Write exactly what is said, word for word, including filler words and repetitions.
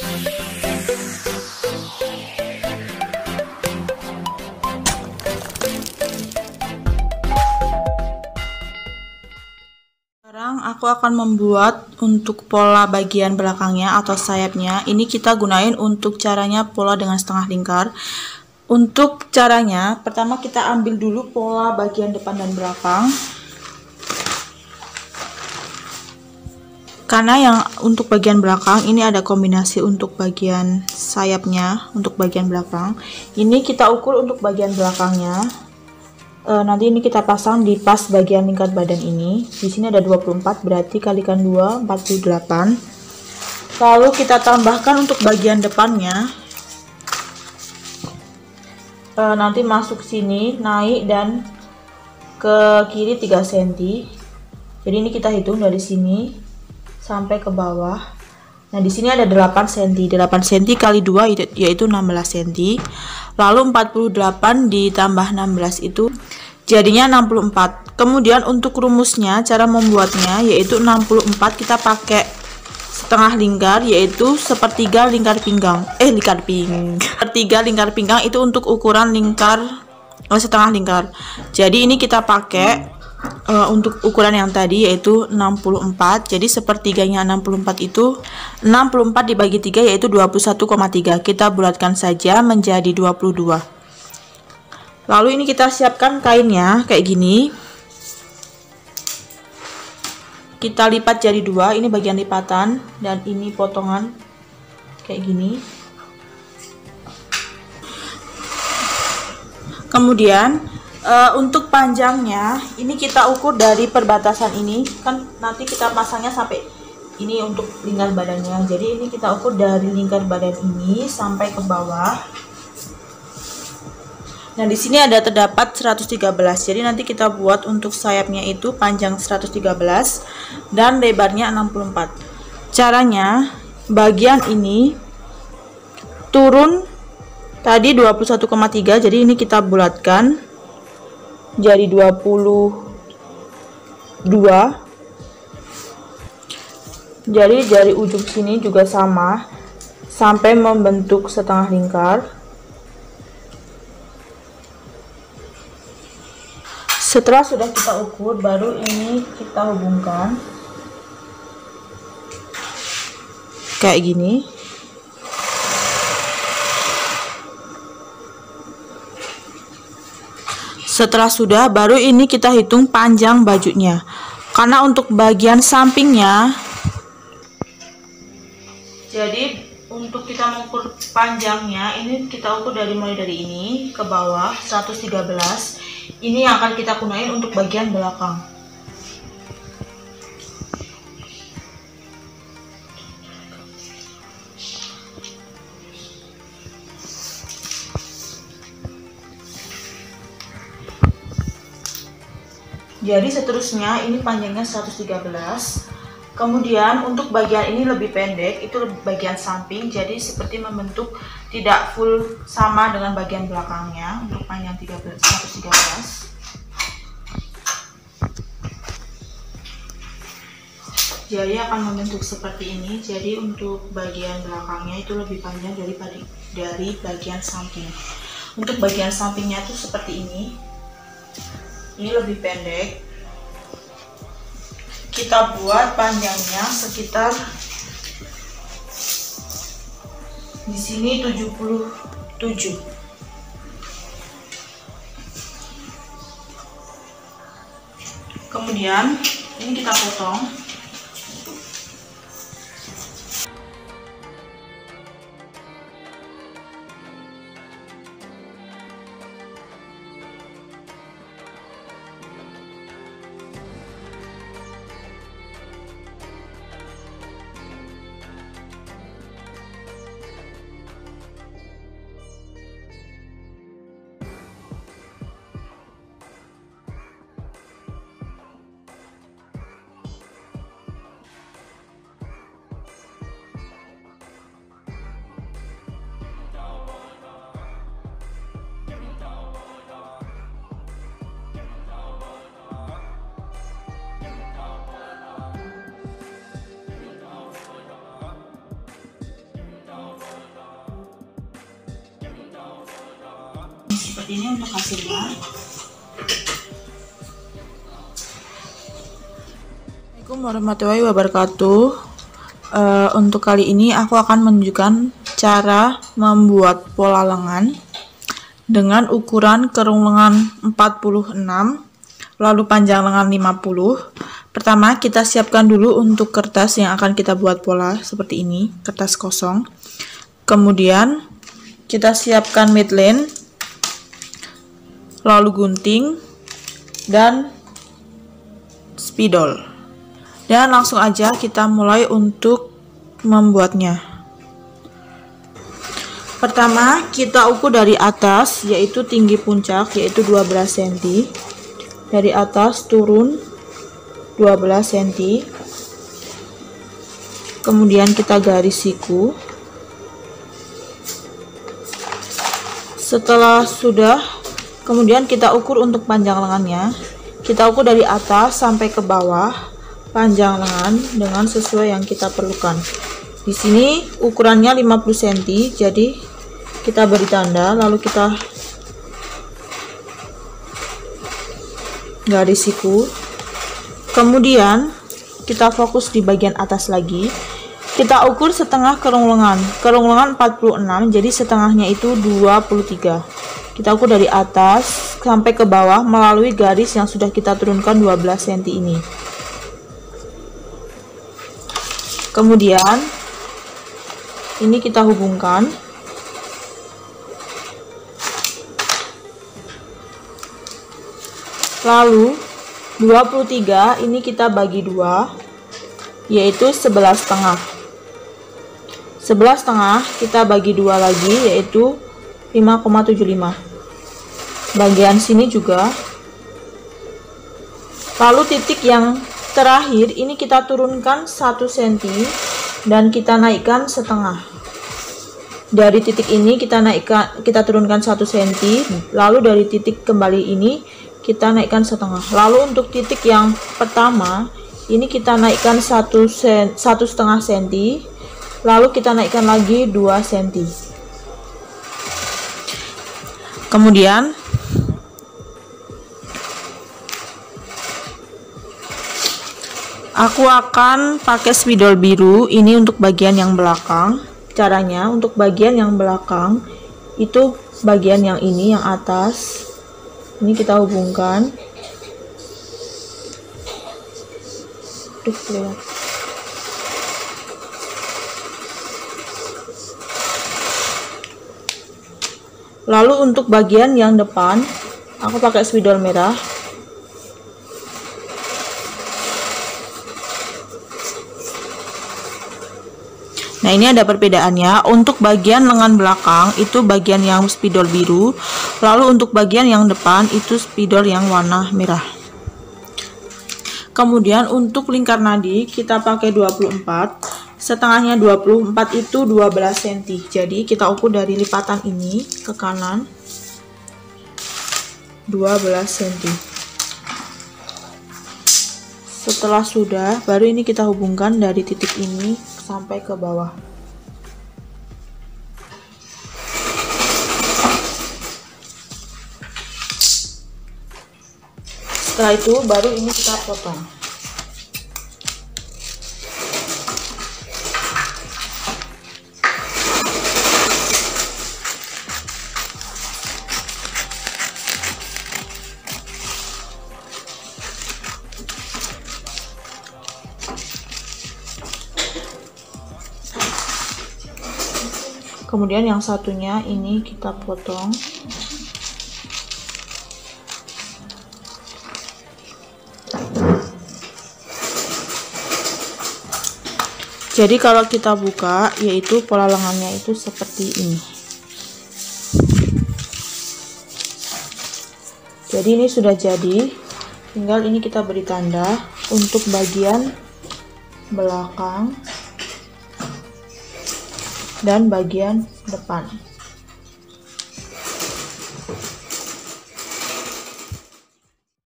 Sekarang aku akan membuat untuk pola bagian belakangnya atau sayapnya. Ini kita gunain untuk caranya pola dengan setengah lingkar. Untuk caranya, pertama kita ambil dulu pola bagian depan dan belakang. Karena yang untuk bagian belakang ini ada kombinasi untuk bagian sayapnya, untuk bagian belakang. Ini kita ukur untuk bagian belakangnya. E, nanti ini kita pasang di pas bagian lingkar badan ini. Di sini ada dua puluh empat, berarti kalikan dua, empat puluh delapan. Lalu kita tambahkan untuk bagian depannya. E, nanti masuk sini, naik dan ke kiri tiga sentimeter. Jadi ini kita hitung dari sini sampai ke bawah. Nah, di sini ada delapan sentimeter. delapan sentimeter kali dua yaitu enam belas sentimeter. Lalu empat puluh delapan ditambah enam belas itu jadinya enam puluh empat. Kemudian untuk rumusnya, cara membuatnya yaitu enam puluh empat kita pakai setengah lingkar, yaitu sepertiga lingkar pinggang. Eh, lingkar pinggang. Sepertiga lingkar pinggang itu untuk ukuran lingkar oh, setengah lingkar. Jadi ini kita pakai Uh, untuk ukuran yang tadi yaitu enam puluh empat. Jadi sepertiganya enam puluh empat itu enam puluh empat dibagi tiga yaitu dua puluh satu koma tiga. Kita bulatkan saja menjadi dua puluh dua. Lalu ini kita siapkan kainnya kayak gini. Kita lipat jadi dua, ini bagian lipatan dan ini potongan kayak gini. Kemudian Uh, untuk panjangnya ini kita ukur dari perbatasan ini, kan nanti kita pasangnya sampai ini untuk lingkar badannya. Jadi ini kita ukur dari lingkar badan ini sampai ke bawah. Nah, di sini ada terdapat seratus tiga belas. Jadi nanti kita buat untuk sayapnya itu panjang seratus tiga belas dan lebarnya enam puluh empat. Caranya bagian ini turun tadi dua puluh satu koma tiga, jadi ini kita bulatkan jadi dua puluh dua. Jadi dari ujung sini juga sama sampai membentuk setengah lingkar. Setelah sudah kita ukur, baru ini kita hubungkan kayak gini. Setelah sudah, baru ini kita hitung panjang bajunya. Karena untuk bagian sampingnya, jadi untuk kita mengukur panjangnya, ini kita ukur dari mulai dari ini ke bawah seratus tiga belas. Ini yang akan kita gunain untuk bagian belakang. Jadi seterusnya ini panjangnya seratus tiga belas. Kemudian untuk bagian ini lebih pendek, itu bagian samping, jadi seperti membentuk tidak full sama dengan bagian belakangnya. Untuk panjang seratus tiga belas. Jadi akan membentuk seperti ini. Jadi untuk bagian belakangnya itu lebih panjang dari dari bagian samping. Untuk bagian sampingnya itu seperti ini. Ini lebih pendek. Kita buat panjangnya sekitar di sini tujuh puluh tujuh. Kemudian ini kita potong. seperti ini untuk hasilnya. Assalamualaikum warahmatullahi wabarakatuh. Uh, untuk kali ini aku akan menunjukkan cara membuat pola lengan dengan ukuran kerung lengan empat puluh enam, lalu panjang lengan lima puluh. Pertama, kita siapkan dulu untuk kertas yang akan kita buat pola seperti ini, kertas kosong. Kemudian kita siapkan midline, lalu gunting dan spidol. Dan langsung aja kita mulai untuk membuatnya. Pertama, kita ukur dari atas, yaitu tinggi puncak, yaitu dua belas sentimeter. Dari atas turun dua belas sentimeter. Kemudian kita garis siku. Setelah sudah, kemudian kita ukur untuk panjang lengannya. Kita ukur dari atas sampai ke bawah panjang lengan dengan sesuai yang kita perlukan. Di sini ukurannya lima puluh sentimeter, jadi kita beri tanda, lalu kita garis siku. Kemudian kita fokus di bagian atas lagi. Kita ukur setengah kerung lengan. Kerung lengan empat puluh enam, jadi setengahnya itu dua puluh tiga. Kita ukur dari atas sampai ke bawah melalui garis yang sudah kita turunkan dua belas sentimeter ini. Kemudian ini kita hubungkan. Lalu dua puluh tiga ini kita bagi dua, yaitu sebelas setengah. sebelas setengah kita bagi dua lagi, yaitu lima koma tujuh lima. Bagian sini juga. Lalu titik yang terakhir ini kita turunkan satu sentimeter dan kita naikkan setengah. Dari titik ini kita naikkan, kita turunkan satu sentimeter, lalu dari titik kembali ini kita naikkan setengah. Lalu untuk titik yang pertama ini kita naikkan satu sen, satu setengah senti, lalu kita naikkan lagi dua sentimeter. Kemudian aku akan pakai spidol biru ini untuk bagian yang belakang. Caranya untuk bagian yang belakang itu bagian yang ini, yang atas. Ini kita hubungkan. Tuh, lihat. Lalu untuk bagian yang depan, aku pakai spidol merah. Nah, ini ada perbedaannya. Untuk bagian lengan belakang itu bagian yang spidol biru, lalu untuk bagian yang depan itu spidol yang warna merah. Kemudian untuk lingkar nadi kita pakai dua puluh empat, setengahnya dua puluh empat itu dua belas sentimeter. Jadi kita ukur dari lipatan ini ke kanan dua belas sentimeter. Setelah sudah, baru ini kita hubungkan dari titik ini sampai ke bawah. Setelah itu baru ini kita potong. Kemudian yang satunya ini kita potong. Jadi kalau kita buka, yaitu pola lengannya itu seperti ini. Jadi ini sudah jadi, tinggal ini kita beri tanda untuk bagian belakang dan bagian depan.